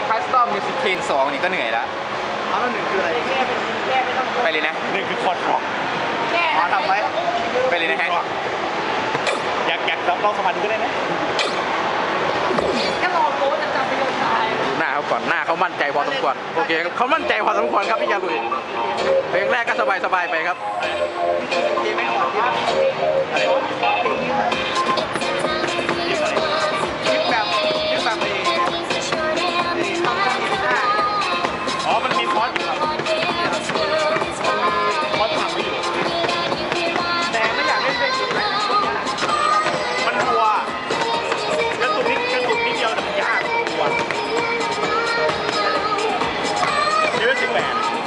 คัสตอมมิวสิกเพลง2นี่ก็เหนื่อยแล้วเอาแล้วหนึ่งคืออะไรไปเลยนะหนึ่งคือคอร์ดร็อกอ๋อทำไว้ไปเลยนะฮะอยากลองสมัครดูก็ได้นะก็รอโค้ชจะไปโยนตายหน้าเขาก่อนหน้าเขามั่นใจพอสมควรโอเคเขามั่นใจพอสมควรครับพี่ยาลุยเพลงแรกก็สบายไปครับที่ไม่ออกที่แบบอ๋อมันมีคอร์สอยู่ครับคอร์สทำไม่อยู่แต่ไม่อยากเล่นได้สุดเลยมันรัวกระตุกนิดเดียวแต่มันยากรัวเลเวล18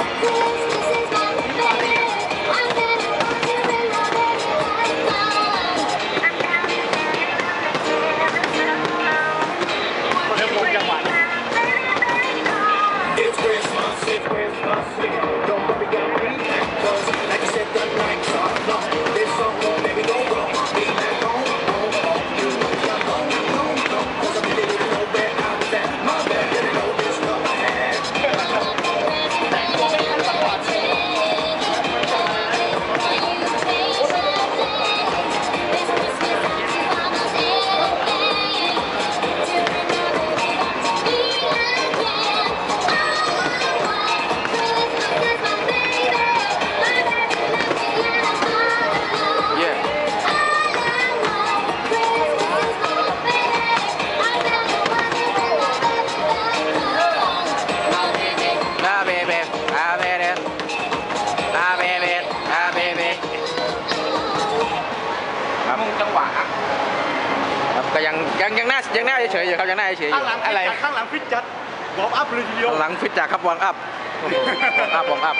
ยังหน้าเฉยอยู่ครับยังหน้าเฉยอยู่ข้างหลังฟิตจัดวอร์มอัพเลยทีเดียวข้างหลังฟิตจัดครับวอร์มอัพวอร์มอัพ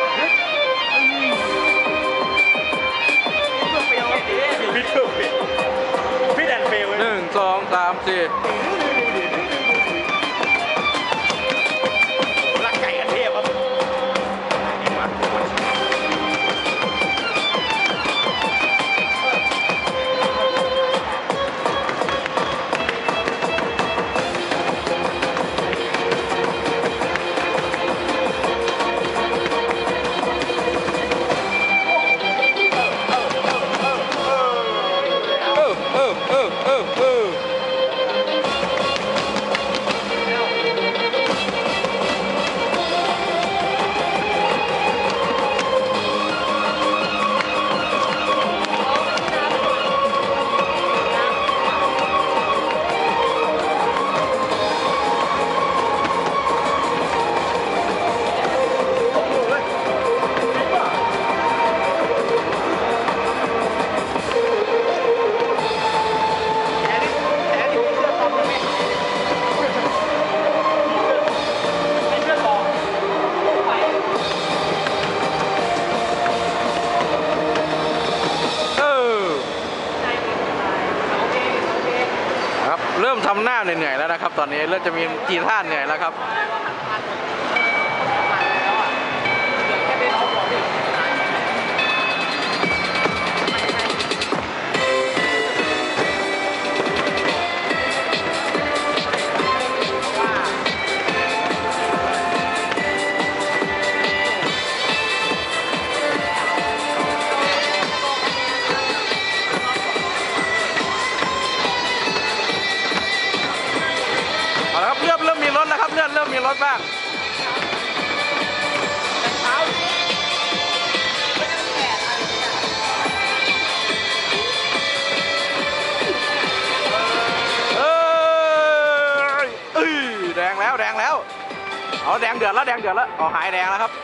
ฟิตแอนด์เฟล 1 2 3 4 รักไก่กันเทพครับเริ่มทำหน้าเหนื่อยแล้วนะครับตอนนี้เริ่มจะมีกีท่าเหนื่อยแล้วครับเริ่มมีรถบ้างแดงแล้วเอาแดงเดือดแล้วอ๋อหายแดงแล้วครับ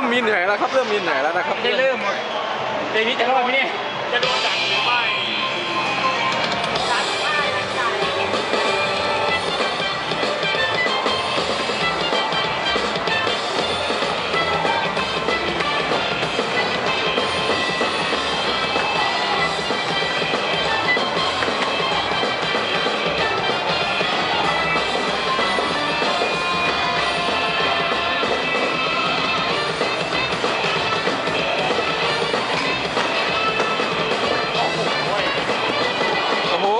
มีเหนื่อยแล้วครับเริ่มมีเหนื่อยแล้วนะครับจะเริ่มเพลงนี้จะรอดไหมเนี่ยจะโดนดักหรือไม่โอ้โห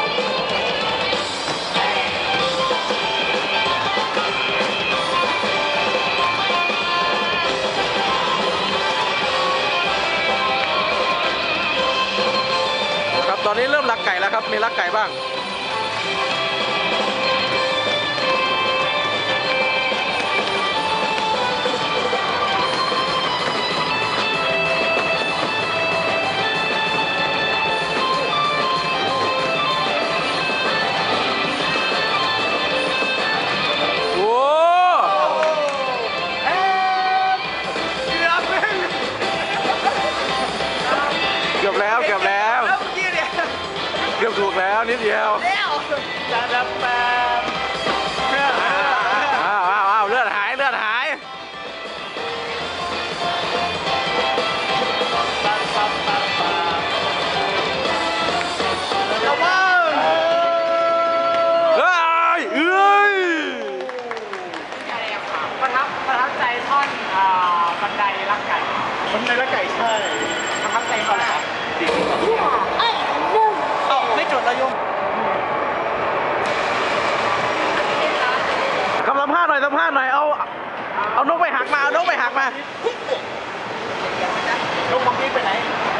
ครับตอนนี้เริ่มลักไก่แล้วครับมีลักไก่บ้างโอ้เกือบเลยเกือบแล้วแล้วเมื่อกี้เนี่ยเกือบถูกแล้วนิดเดียวแล้วจะดับแปมอ้าวเลือดหายระวังเอ้ยประทับใจท่อนบันไดรักไก่บันไดรักไก่ใช่ประทับใจเขาแหละดีไม่จดระยงคำสัมภาษณ์หน่อยเอานกไปหักมาเอานกไปหักมานกของพี่ไปไหน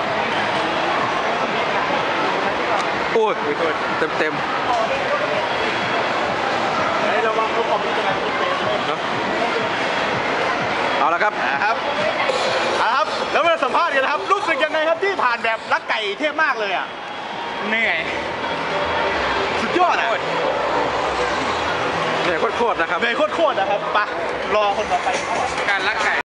โอ้ยเต็มระวังนกของพี่จะไปเต็มเลยเนาะเอาละครับครับแล้วมาสัมภาษณ์กันนะครับรู้สึกยังไงครับที่ผ่านแบบรักไก่เท่มากเลยอ่ะเหนื่อยสุดยอดอ่ะเนี่ยโคตรๆนะครับเหนื่อยโคตรๆนะครับไปรอคนต่อไปการลักไก่